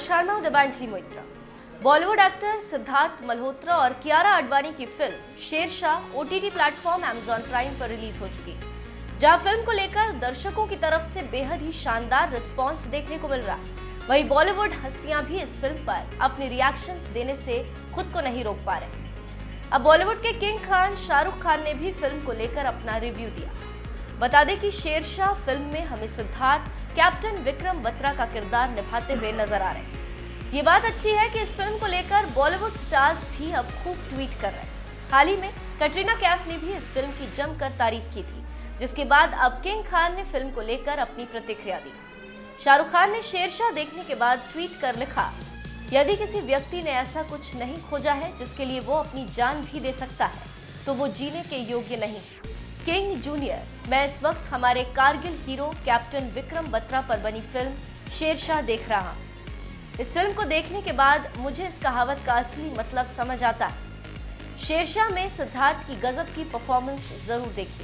शर्मा और Dibanjali Moitra. Bollywood actor Siddharth Malhotra और कियारा आडवाणी की film Shershaah OTT platform Amazon Prime पर रिलीज हो चुकी है, जहां फिल्म को लेकर दर्शकों की तरफ से बेहद ही शानदार रिस्पांस देखने को मिल रहा है। वहीं बॉलीवुड हस्तियां भी इस फिल्म पर अपने रिएक्शंस देने से खुद को नहीं रोक पा रहे। अब बॉलीवुड के किंग खान शाहरुख खान ने भी फिल्म को लेकर अपना रिव्यू दिया। बता दें कि शेरशाह फिल्म में हमें सिद्धार्थ कैप्टन विक्रम बत्रा का किरदार निभाते हुए नजर आ रहे हैं। ये बात अच्छी है कि इस फिल्म को लेकर बॉलीवुड स्टार्स भी अब खूब ट्वीट कर रहे हैं। हाल ही में कैटरीना कैफ ने भी इस फिल्म की जमकर तारीफ की थी, जिसके बाद अब किंग खान ने फिल्म को लेकर अपनी प्रतिक्रिया दी। शाहरुख खान ने शेरशाह देखने के बाद ट्वीट कर लिखा, यदि किसी व्यक्ति ने ऐसा कुछ नहीं खोजा है जिसके लिए वो अपनी जान भी दे सकता है, तो वो जीने के योग्य नहीं। किंग जूनियर, मैं इस वक्त हमारे कारगिल हीरो कैप्टन विक्रम बत्रा पर बनी फिल्म शेरशाह देख रहा हूं। इस फिल्म को देखने के बाद मुझे इस कहावत का असली मतलब समझ आता है। शेरशाह में सिद्धार्थ की गजब की परफॉर्मेंस जरूर देखिए।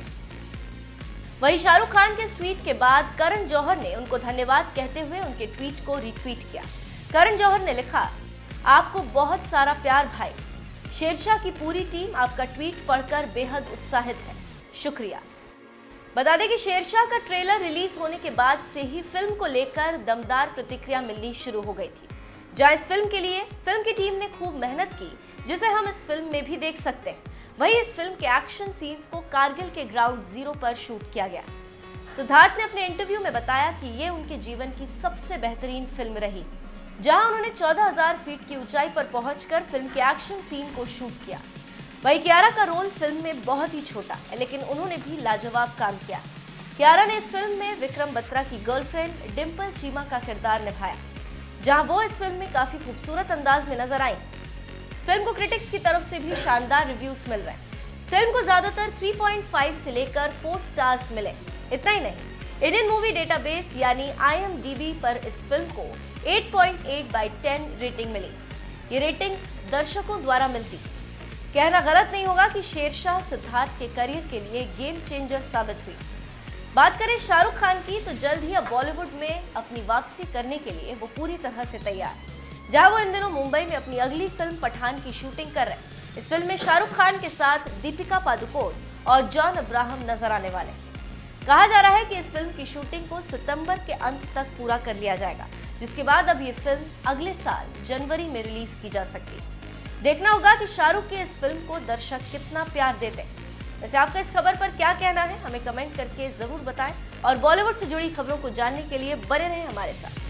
वहीं शाहरुख खान के इस ट्वीट के बाद करण जौहर ने उनको धन्यवाद कहते हुए उनके ट्वीट को रीट्वीट किया। करण जौहर ने लिखा, आपको बहुत सारा प्यार भाई। शेरशाह की पूरी टीम आपका ट्वीट पढ़कर बेहद उत्साहित है, शुक्रिया। बता दें कि शेरशाह का ट्रेलर रिलीज होने के बाद से ही फिल्म को लेकर दमदार प्रतिक्रिया मिलनी शुरू हो गई थी, जहां इस फिल्म के लिए फिल्म की टीम ने खूब मेहनत की, जिसे हम इस फिल्म में भी देख सकते हैं। वहीं इस फिल्म के एक्शन सीन्स को कारगिल के ग्राउंड जीरो पर शूट किया गया। सिद्धार्थ ने अपने इंटरव्यू में बताया कि ये उनके जीवन की सबसे बेहतरीन फिल्म रही, जहां उन्होंने 14,000 फीट की ऊंचाई पर पहुंचकर फिल्म के एक्शन सीन को शूट किया। वहीं कियारा का रोल फिल्म में बहुत ही छोटा है, लेकिन उन्होंने भी लाजवाब काम किया। कियारा ने इस फिल्म में विक्रम बत्रा की गर्लफ्रेंड डिंपल चीमा का किरदार निभाया, जहां वो इस फिल्म में काफी खूबसूरत अंदाज में नजर आई। फिल्म को क्रिटिक्स की तरफ से भी शानदार रिव्यूज मिल रहे हैं। फिल्म को ज्यादातर 3.5 से लेकर 4 स्टार्स मिले। इतना ही नहीं, इंडियन मूवी डेटाबेस यानी IMDb पर इस फिल्म को 8.8/10 रेटिंग मिली। ये रेटिंग्स दर्शकों द्वारा मिलती। कहना गलत नहीं होगा कि शेरशाह सिद्धार्थ के करियर के लिए गेम चेंजर साबित हुई। बात करें शाहरुख खान की, तो जल्द ही अब बॉलीवुड में अपनी वापसी करने के लिए वो पूरी तरह से तैयार है, जहां वो इन दिनों मुंबई में अपनी अगली फिल्म पठान की शूटिंग कर रहे हैं। इस फिल्म में शाहरुख खान के साथ दीपिका पादुकोण और जॉन अब्राहम नजर आने वाले हैं। कहा जा रहा है कि इस फिल्म की शूटिंग को सितंबर के अंत तक पूरा कर लिया जाएगा, जिसके बाद अब ये फिल्म अगले साल जनवरी में रिलीज की जा सकती है। देखना होगा कि शाहरुख की इस फिल्म को दर्शक कितना प्यार देते हैं। वैसे आपका इस खबर पर क्या कहना है, हमें कमेंट करके जरूर बताएं और बॉलीवुड से जुड़ी खबरों को जानने के लिए बने रहें हमारे साथ।